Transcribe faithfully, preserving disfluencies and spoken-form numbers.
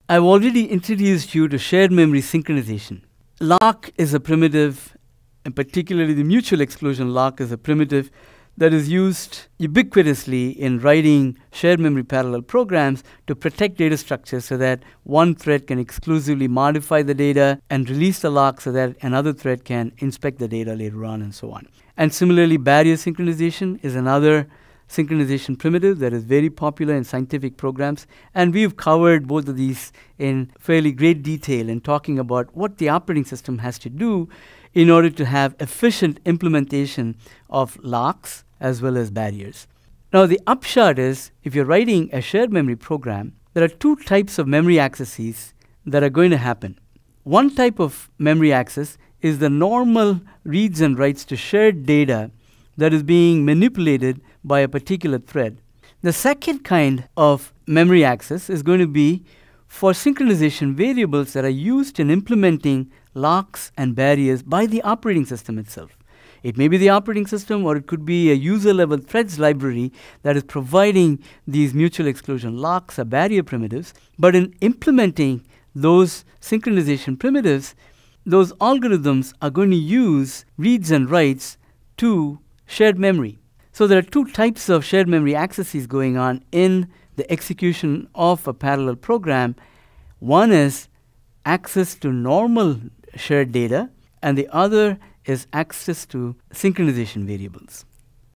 I've already introduced you to shared memory synchronization. Lock is a primitive, and particularly the mutual exclusion lock is a primitive that is used ubiquitously in writing shared memory parallel programs to protect data structures so that one thread can exclusively modify the data and release the lock so that another thread can inspect the data later on, and so on. And similarly, barrier synchronization is another synchronization primitive that is very popular in scientific programs, and we've covered both of these in fairly great detail in talking about what the operating system has to do in order to have efficient implementation of locks as well as barriers. Now, the upshot is, if you're writing a shared memory program, there are two types of memory accesses that are going to happen. One type of memory access is the normal reads and writes to shared data that is being manipulated by a particular thread. The second kind of memory access is going to be for synchronization variables that are used in implementing locks and barriers by the operating system itself. It may be the operating system, or it could be a user-level threads library that is providing these mutual exclusion locks or barrier primitives. But in implementing those synchronization primitives, those algorithms are going to use reads and writes to shared memory. So there are two types of shared memory accesses going on in the execution of a parallel program. One is access to normal shared data, and the other is access to synchronization variables.